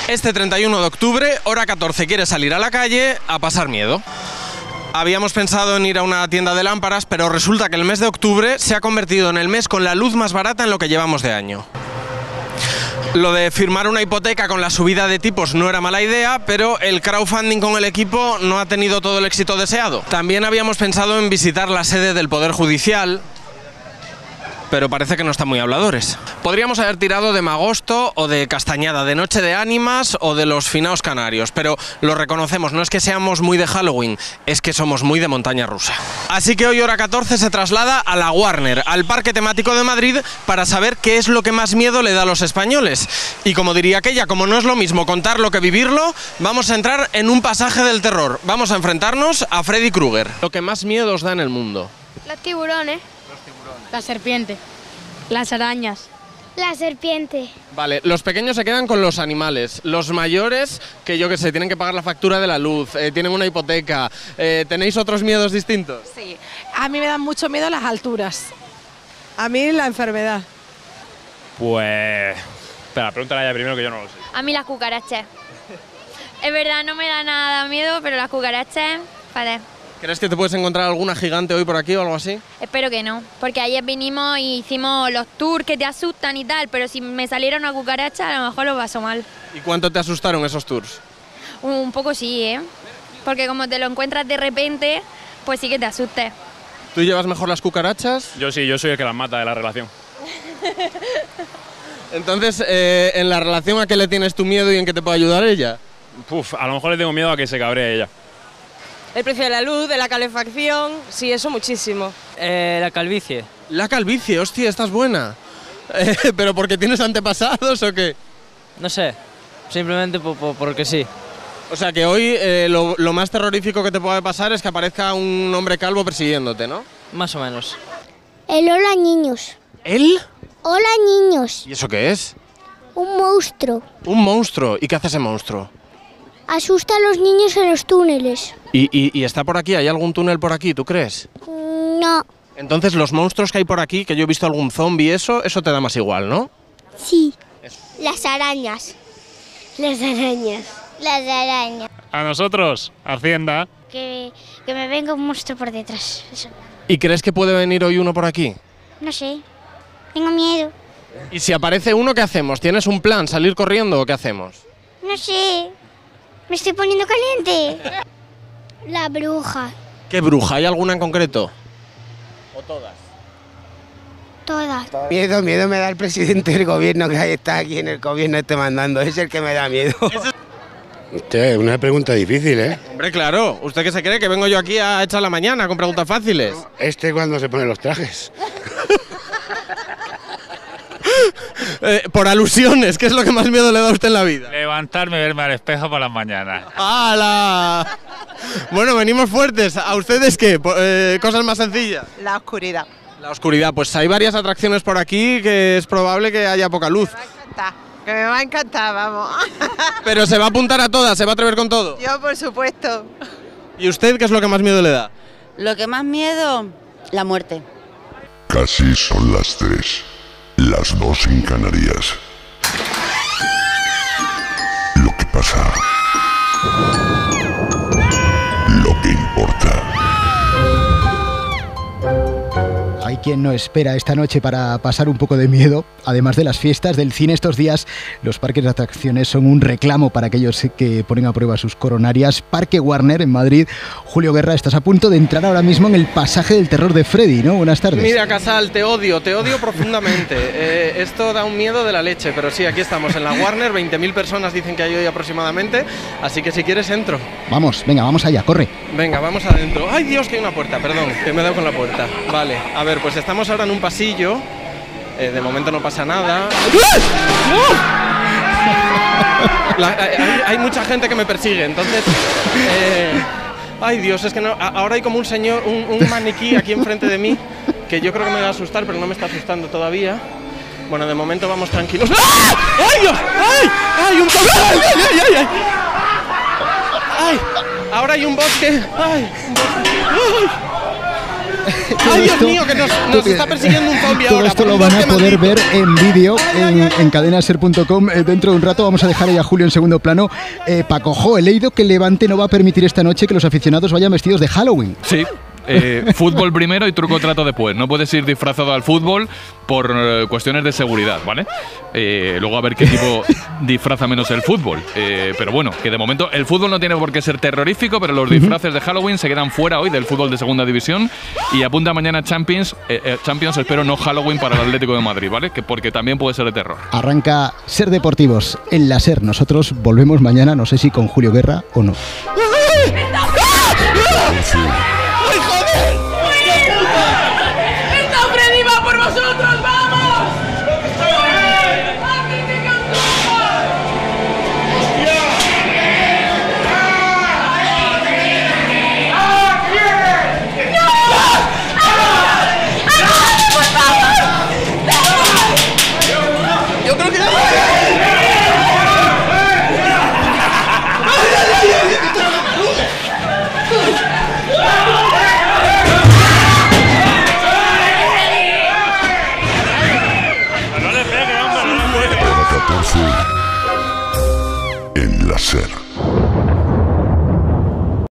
Este 31 de octubre, hora 14, quieres salir a la calle a pasar miedo. Habíamos pensado en ir a una tienda de lámparas, pero resulta que el mes de octubre se ha convertido en el mes con la luz más barata en lo que llevamos de año. Lo de firmar una hipoteca con la subida de tipos no era mala idea, pero el crowdfunding con el equipo no ha tenido todo el éxito deseado. También habíamos pensado en visitar la sede del Poder Judicial, pero parece que no están muy habladores. Podríamos haber tirado de Magosto o de Castañada, de Noche de Ánimas o de los Finaos Canarios, pero lo reconocemos, no es que seamos muy de Halloween, es que somos muy de montaña rusa. Así que hoy, hora 14, se traslada a la Warner, al Parque Temático de Madrid, para saber qué es lo que más miedo le da a los españoles. Y como diría aquella, como no es lo mismo contarlo que vivirlo, vamos a entrar en un pasaje del terror. Vamos a enfrentarnos a Freddy Krueger. Lo que más miedo os da en el mundo. Los tiburones. La serpiente. Las arañas. La serpiente. Vale, los pequeños se quedan con los animales. Los mayores, que yo qué sé, tienen que pagar la factura de la luz, tienen una hipoteca. ¿Tenéis otros miedos distintos? Sí, a mí me dan mucho miedo las alturas. A mí la enfermedad. Pues... Espera, pregúntale a ella primero, que yo no lo sé. A mí las cucarachas. Es verdad, no me da nada miedo, pero las cucarachas, vale. ¿Crees que te puedes encontrar alguna gigante hoy por aquí o algo así? Espero que no, porque ayer vinimos y hicimos los tours que te asustan y tal, pero si me saliera una cucaracha a lo mejor lo paso mal. ¿Y cuánto te asustaron esos tours? Un poco sí, ¿eh? Porque como te lo encuentras de repente, pues sí que te asustes. ¿Tú llevas mejor las cucarachas? Yo sí, yo soy el que las mata de la relación. Entonces, ¿en la relación a qué le tienes tu miedo y en qué te puede ayudar ella? Uf, a lo mejor le tengo miedo a que se cabree ella. El precio de la luz, de la calefacción, sí, eso muchísimo. La calvicie. La calvicie, hostia, esta es buena. ¿Pero porque tienes antepasados o qué? No sé, simplemente porque sí. O sea que hoy lo más terrorífico que te puede pasar es que aparezca un hombre calvo persiguiéndote, ¿no? Más o menos. El hola niños. ¿Él? Hola niños. ¿Y eso qué es? Un monstruo. Un monstruo. ¿Y qué hace ese monstruo? Asusta a los niños en los túneles. ¿Y está por aquí? ¿Hay algún túnel por aquí, tú crees? No. Entonces los monstruos que hay por aquí, que yo he visto algún zombie, eso te da más igual, ¿no? Sí. Las arañas. Las arañas. Las arañas. A nosotros, Hacienda. Que me venga un monstruo por detrás. Eso. ¿Y crees que puede venir hoy uno por aquí? No sé. Tengo miedo. ¿Y si aparece uno, qué hacemos? ¿Tienes un plan? ¿Salir corriendo o qué hacemos? No sé. Me estoy poniendo caliente. La bruja. ¿Qué bruja? ¿Hay alguna en concreto? ¿O todas? Todas. Miedo me da el presidente del gobierno que está aquí en el gobierno mandando, es el que me da miedo. Usted, una pregunta difícil, ¿eh? Hombre, claro. ¿Usted qué se cree? ¿Que vengo yo aquí a echar la mañana con preguntas fáciles? Cuando se pone los trajes. Por alusiones, ¿qué es lo que más miedo le da a usted en la vida? Levantarme y verme al espejo por las mañanas. ¡Hala! Bueno, venimos fuertes. ¿A ustedes qué? Cosas más sencillas. La oscuridad. La oscuridad. Pues hay varias atracciones por aquí que es probable que haya poca luz. Que me va a encantar, vamos. Pero se va a apuntar a todas, se va a atrever con todo. Yo, por supuesto. ¿Y usted qué es lo que más miedo le da? Lo que más miedo, la muerte. Casi son las 3. Las 2 en Canarias. Lo que pasa. Lo que importa. Hay quien no espera esta noche para pasar un poco de miedo. Además de las fiestas del cine estos días, los parques de atracciones son un reclamo para aquellos que ponen a prueba sus coronarias. Parque Warner en Madrid. Julio Guerra, estás a punto de entrar ahora mismo en el pasaje del terror de Freddy, ¿no? Buenas tardes. Mira, Casal, te odio profundamente. Esto da un miedo de la leche, pero sí, aquí estamos en la Warner. 20.000 personas dicen que hay hoy aproximadamente, así que si quieres entro. Vamos, venga, vamos allá, corre. Venga, vamos adentro. ¡Ay, Dios, que hay una puerta! Perdón, que me he dado con la puerta. Vale, a ver, pues estamos ahora en un pasillo. De momento no pasa nada. Hay mucha gente que me persigue, entonces... ay, Dios, es que no, ahora hay como un señor, un maniquí aquí enfrente de mí, que yo creo que me va a asustar, pero no me está asustando todavía. Bueno, de momento vamos tranquilos. ¡Ah! ¡Ay, Dios! ¡Ay! ¡Ay, un bosque! ¡Ay, ay, ay, ay! ¡Ay! Ahora hay un bosque. ¡Ay! Un bosque. ¡Ay! ¡Ay, Dios mío, que nos está persiguiendo un zombie todo ahora! esto lo van a poder ver en vídeo en cadenaser.com. Dentro de un rato vamos a dejar ahí a Julio en segundo plano. Paco Jo, he leído que Levante no va a permitir esta noche que los aficionados vayan vestidos de Halloween. Sí. Fútbol primero y truco trato después. No puedes ir disfrazado al fútbol por cuestiones de seguridad, ¿vale? Luego a ver qué tipo disfraza menos el fútbol. Pero bueno, que de momento el fútbol no tiene por qué ser terrorífico, pero los disfraces de Halloween se quedan fuera hoy del fútbol de segunda división y apunta mañana Champions, espero no Halloween para el Atlético de Madrid, ¿vale? Porque también puede ser de terror. Arranca Ser Deportivos en la SER. Nosotros volvemos mañana, no sé si con Julio Guerra o no. ¡Está Freddy, va por vosotros, vamos! Yo creo que en la SER.